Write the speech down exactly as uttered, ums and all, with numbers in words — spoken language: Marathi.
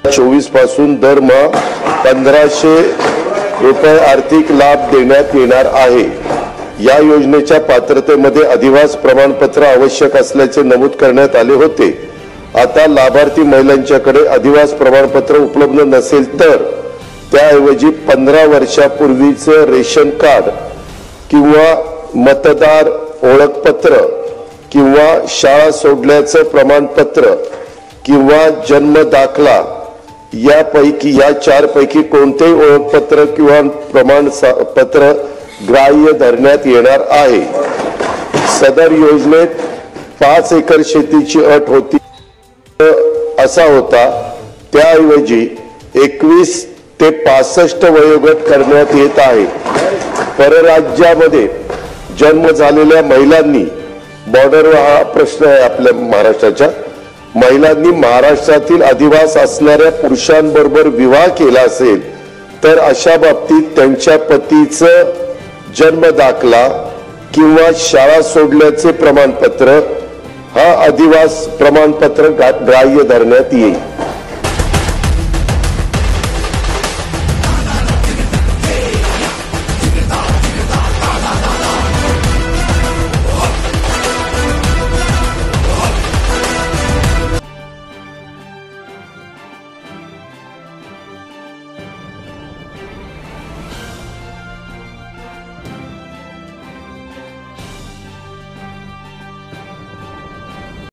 चोवीस पासून दरमहा पंधराशे रुपये आर्थिक लाभ देण्यात येणार आहे। या योजनेच्या पात्रतेमध्ये अधिवास प्रमाणपत्र आवश्यक असल्याचे नमूद करण्यात आले होते। आता लाभार्थी महिलांच्याकडे अधिवास प्रमाणपत्र उपलब्ध नसेल तर त्याऐवजी पंधरा वर्षापूर्वीचे रेशन कार्ड किंवा मतदार ओळखपत्र किंवा शाळा सोडल्याचं प्रमाणपत्र किंवा जन्म दाखला यापैकी या चार पैकी कोणतेही ओळखपत्र किंवा प्रमाणपत्र ग्राह्य धरण्यात येणार आहे। सदर योजनेत पाच एकर शेतीची अट होती असा होता, त्याऐवजी एकवीस ते पासष्ट वयोगट करण्यात येत आहे। परराज्यामध्ये जन्म झालेल्या महिलांनी, बॉर्डरवर हा प्रश्न आहे आपल्या महाराष्ट्राच्या, महिलांनी महाराष्ट्रातील अधिवास असणाऱ्या पुरुषांबरोबर विवाह केला असेल तर अशा बाबतीत त्यांच्या पतीचं जन्म दाखला किंवा शाळा सोडल्याचे प्रमाणपत्र हा अधिवास प्रमाणपत्र ग्राह्य धरण्यात येईल।